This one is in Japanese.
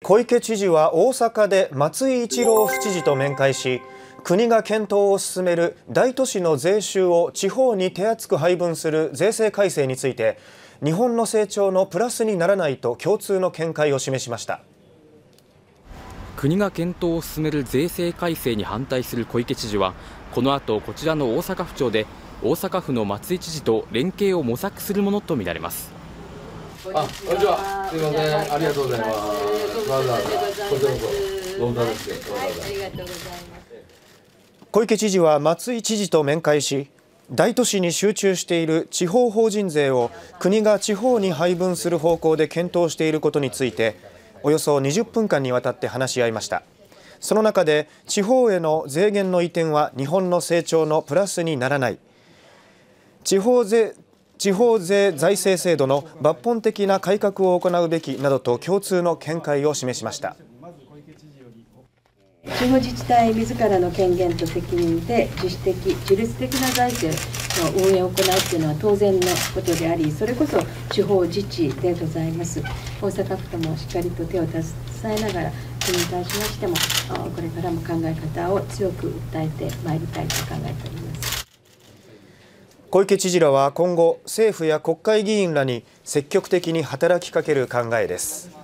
小池知事は大阪で松井一郎府知事と面会し、国が検討を進める大都市の税収を地方に手厚く配分する税制改正について、日本の成長のプラスにならないと共通の見解を示しました。 国が検討を進める税制改正に反対する小池知事は、この後こちらの大阪府庁で大阪府の松井知事と連携を模索するものとみられます。 こんにちは。すみません。ありがとうございます。わざわざこちらこそご無沙汰して。 ありがとうございます。小池知事は松井知事と面会し、大都市に集中している地方法人税を国が地方に配分する方向で検討していることについて、およそ20分間にわたって話し合いました。その中で、地方への税源の移転は日本の成長のプラスにならない、地方税財政制度の抜本的な改革を行うべきなどと共通の見解を示しました。 地方自治体自らの権限と責任で自律的な財政の運営を行うというのは当然のことであり、それこそ地方自治でございます。大阪府ともしっかりと手を携えながら、国に対しましてもこれからも考え方を強く訴えてまいりたいと考えております。 小池知事らは今後、政府や国会議員らに積極的に働きかける考えです。